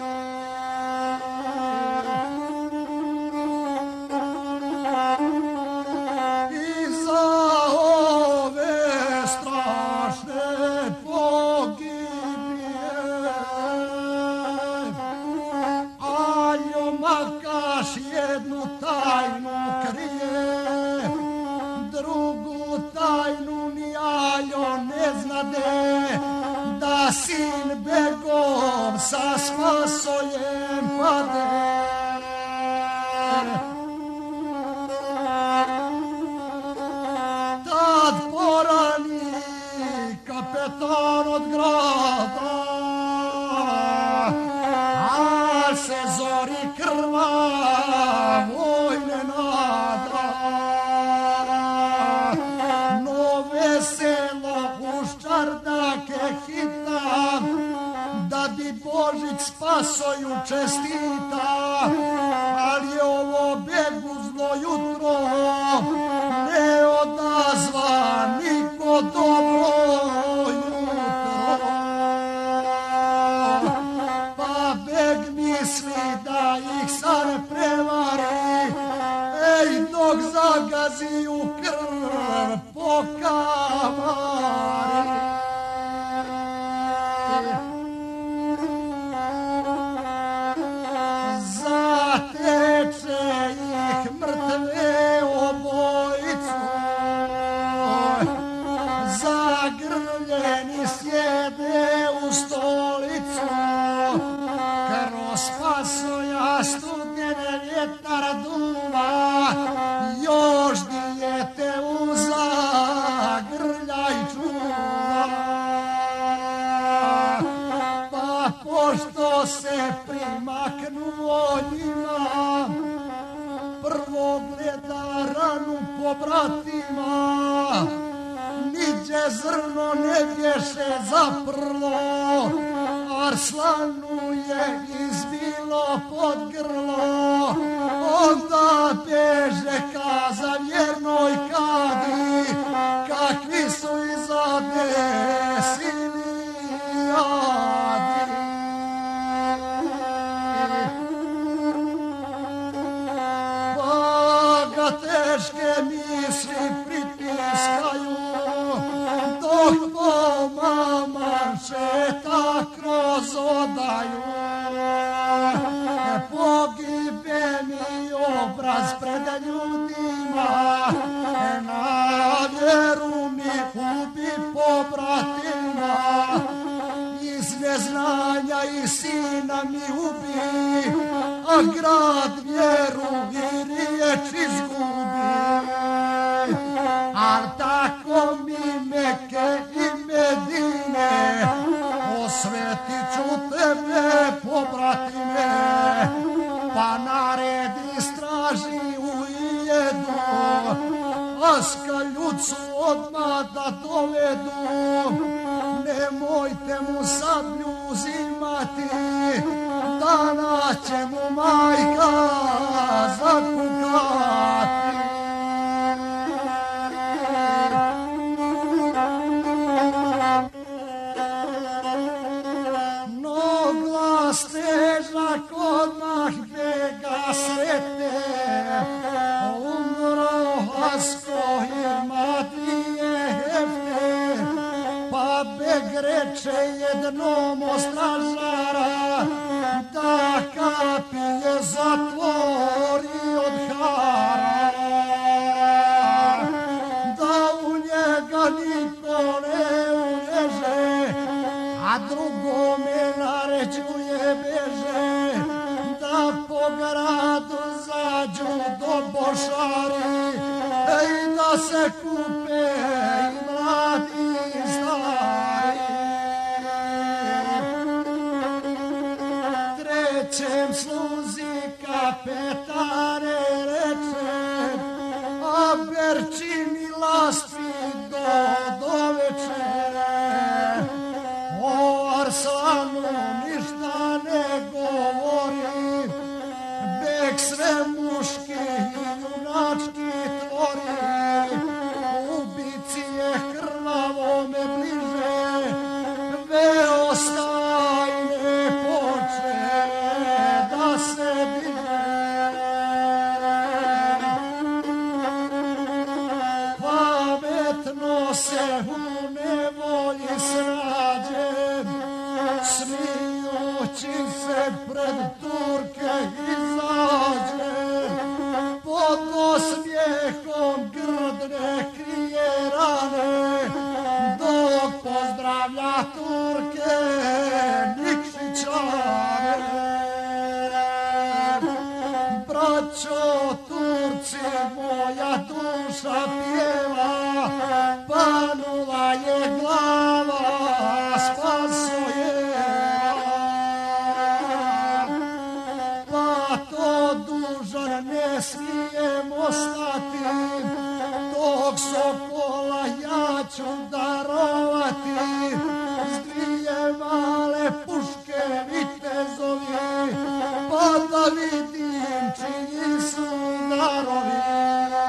Jednu tajnu krije, drugu tajnu ni Aljo ne znade, da sin begov sa Spasojem pade. Tad porani kapetan od grada, a se zori krvavoj ne nada. No veselo uz čardake hita, da bi Božić Spasoju čestita. Ali je ovo beguzno jutro, ne odazva niko dobro jutro. Pa beg misli da ih sad prevari, ej dok zagazi u krv po kamari. Zateče ih mrtve obojicu, zagrljeni sjede u stolicu. Kroz Spasoja studene vjetar duva, još dijete u zagrljaj čuva. pošto se primaknuo njima, prvo gleda ranu po bratima, niđe zrno ne bješe zaprlo, Arslanu je izbilo pod grlo, onda beže kaza vjernoj kadi, kakvi su izadesili jadi. Pa ga teške misli pritiskaju, dok po mama šeta kroz odaju. Pogibe mi obraz pred ljudima, na vjeru mi ubi pobratima, iz neznanja i sina mi ubi, a grad vjeru i riječ izgubi. Al tako mi Mekke i Medine, osvetit ću tebe, pobratime, pa naredi straži ujedu, aska ljudcu odmah da dovedu. Nemojte mu sablju uzimati, dana će mu majka zakukati. No glas težak odmah bega sretne, umro Asko i Matije hefte, pa beg reče jednom od stražara, da kapije zatvori od hara, da u njega niko ne uleže, a drugome naređuje beže, da po gradu zađu do bošari, i da se kupe i mladi i stari. Trećem sluzi kapetane reče, a Berčini lasti do večere. O Arslanu ništa ne govori, beg sve muški i junački tvori, ubici je krvavome bliže, veo stajne poče da se diže. Pametno se u nevolji snađe, smijući se pred Turke izađe, pod osmijehom grdne krije rane, dok pozdravlja Turke Nikšićane. Braćo Turci, moja duša pjeva, panula je glava, spasojeva. Pa to dužan ne smijem ostati, dok sokola ja ću darovati, s dvije male puške vitezovi, pa da vidim čiji su darovi.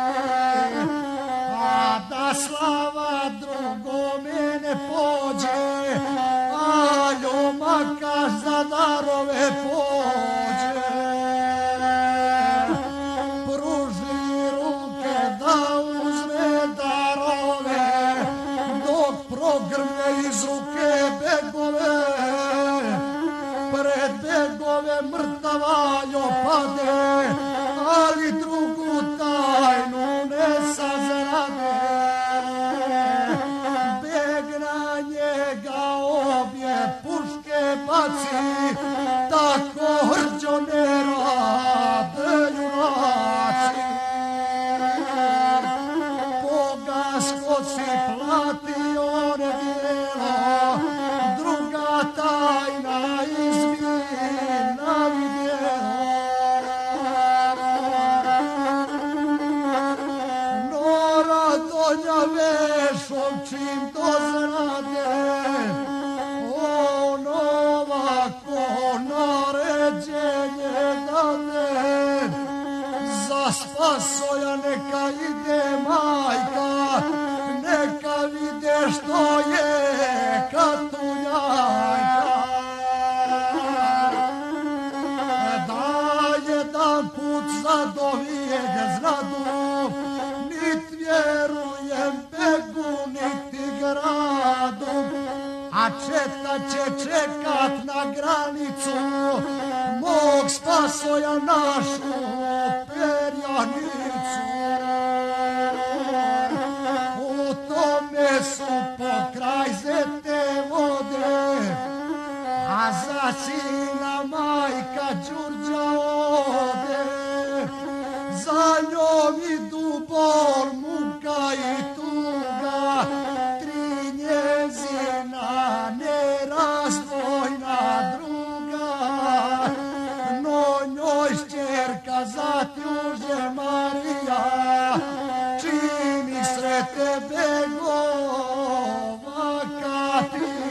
A da slava drugome ne pođe, a ljomaka za darove pođe. Pruži ruke da uzme darove, dok progrme iz ruke begove, pred begove mrtava opade, ali drugu tajnu ne sazrade. Beg na njega obje puške baci, tako hrđo ne rade junaci. Pogasko si platio ne dijelo, druga tajna da će čekat na granicu mog spasoja našu perjanicu. U tome su pokraj zete vode, a za sina majka Đurđa ode. Za njom idu bol, muka i tuga, tri njezina nerazdvojna druga. No njoj šćerka zatjuže Marija, čini srete begova Katrija.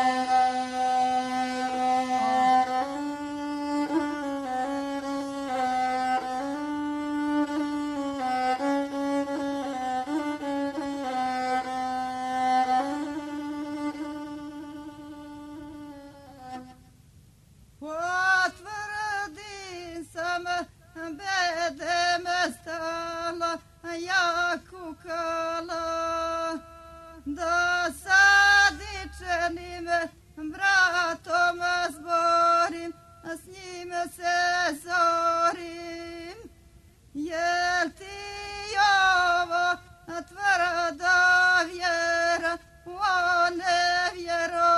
Ja kukala da sadičenim bratom zborim, s njim se zorim. Jel ti ovo tvrda vjera, o nevjero?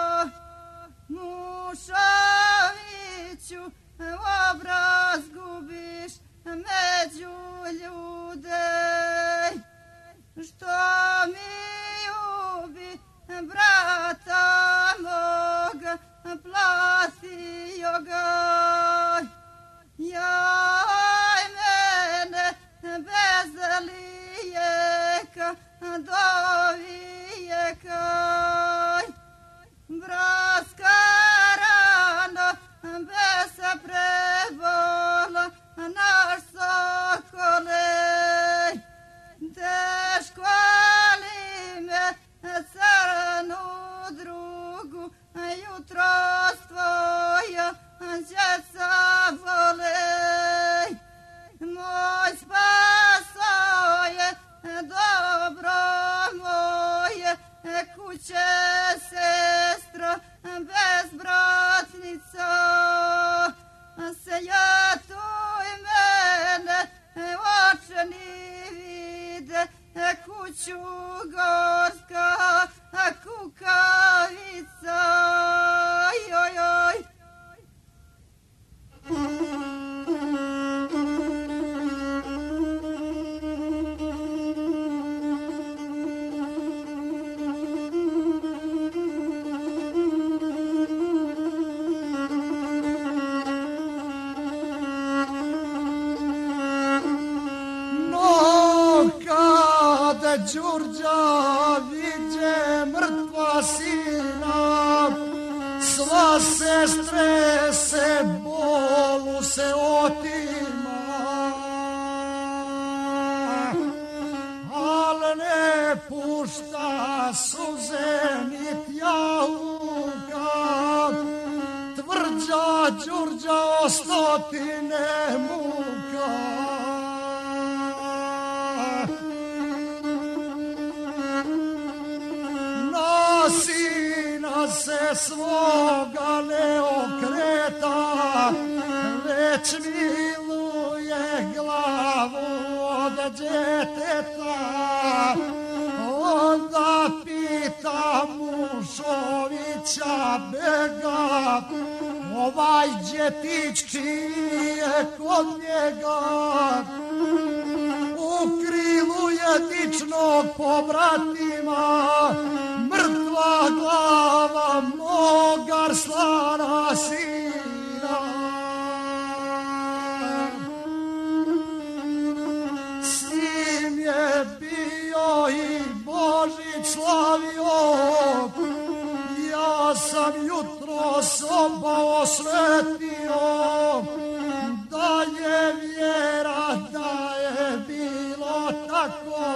Mušoviću, obraz gubiš među ljude. Što mi ubi brata moga, platio ga. Jaj mene bez lijeka do vijeka. Braska rano bez prebola naš Sokole. Teško li me crnu drugu jutros tvoja djeca vole. Moj spasoje, dobro moje, kuće sestro bezbratnica. Sejatuj mene, očeni vide, kuću gorska kukavica. Joj, joj. Đurđa viđe mrtva sina, sva sestre se bolu se otima, al ne pušta suze nit jauka, tvrđa Đurđa o stotine muka. Sina se svoga ne okreta, već miluje glavu od djeteta. Onda pita Mušovića bega, ovaj djetić čiji je kod njega. U krilu jedičnog pobratima, mrtva glava mog Arslana sina. S njim je bio i Božić slavio, ja sam jutros oba osvetio, da je vjera da je bilo tako.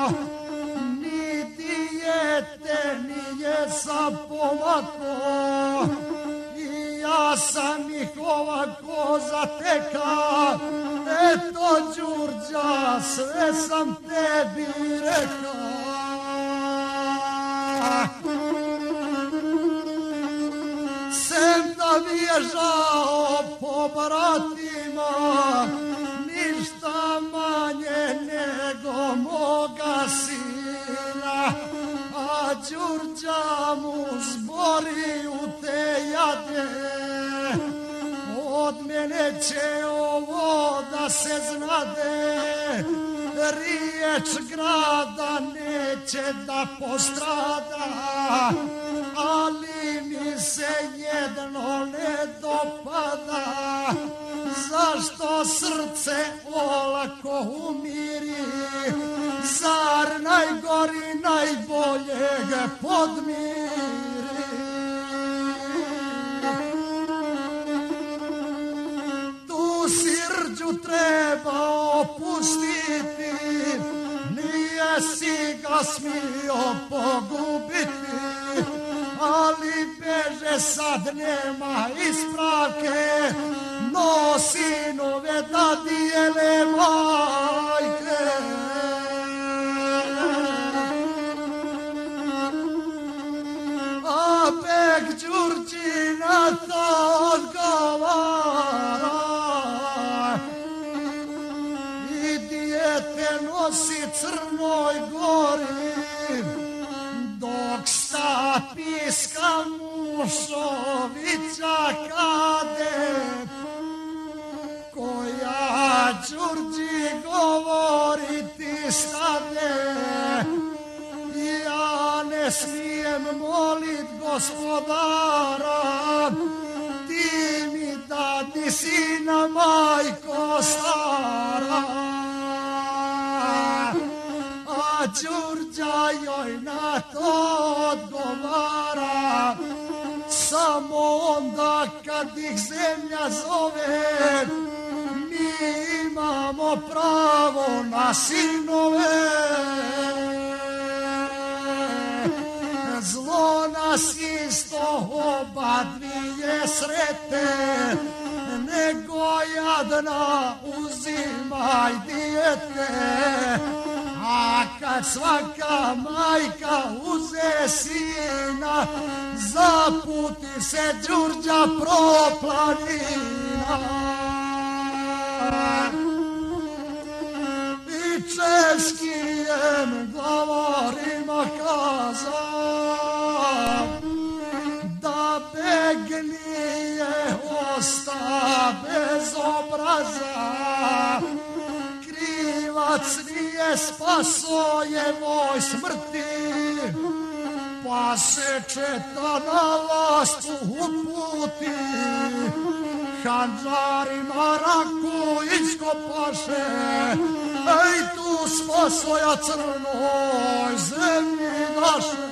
Nije sam pomako i ja sam ih ovako zateka. Eto Đurđa, sve sam tebi rekao. sem da mi je žao po bratima, ništa manje nego moga sina, a Đurđa mu zbori u te jade. Od mene će ovo da se znade, riječ grada neće da postrada, ali mi se jedno ne dopada, zašto srce olako umiri, zar najgori najboljeg podmiri. Tu Sirđu treba opustiti, nije si ga smio pogubiti, ali beže sad nema ispravke, no sinove da dijele majke. A bek Đurđina to odgovara, i dijete nosi Crnoj Gori, dok sta piska Mušovića kade, koja Đurđi govoriti stade. Ja ne smijem molit gospodara, ti mi dadi sina, majko stara. A Đurđa joj na to odgovara, samo onda kad ih zemlja zove, mi imamo pravo na sinove. Zlo nas isto oba dvije srete, nego jadna uzimaj dijete. A kad svaka majka uze sina, zaputi se Đurđa proplanina. I českijem glavarima kaza, da beg nije osta bez obraza, krivac nije spaso je moj smrti, pa se četa na lastu uputi, handžarima raku iskopaše, ej tu spasoja Crnoj zemlji naše.